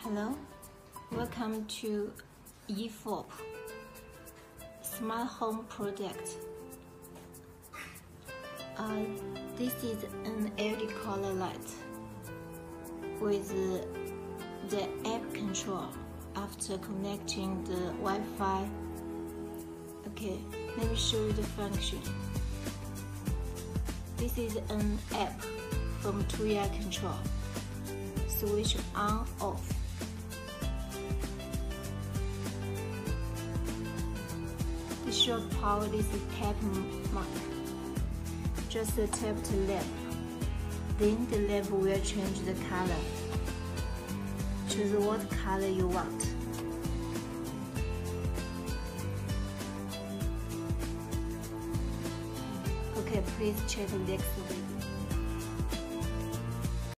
Hello, welcome to eForp Smart Home Project. This is an LED color light with the app control after connecting the Wi-Fi. Okay, let me show you the function. This is an app from Tuya Control. Switch on off. To show power, this is tap mark. Just tap the lamp. Then the lamp will change the color. Choose what color you want. Okay, please check the next video.